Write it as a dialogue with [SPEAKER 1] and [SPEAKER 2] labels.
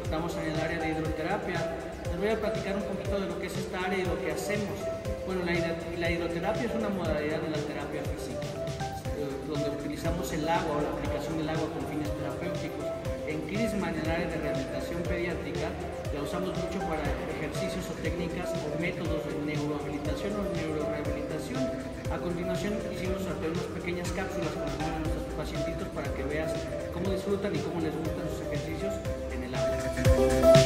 [SPEAKER 1] estamos en el área de hidroterapia. Les voy a platicar un poquito de lo que es esta área y lo que hacemos. Bueno, la hidroterapia es una modalidad de la terapia física, donde utilizamos el agua o la aplicación del agua con fines terapéuticos. En Crisma, en el área de rehabilitación pediátrica, la usamos mucho para ejercicios o técnicas o métodos de neurohabilitación o neurorehabilitación. A continuación hicimos unas pequeñas cápsulas con nuestros pacientitos para que veas cómo disfrutan y cómo les gustan sus ejercicios en el aula.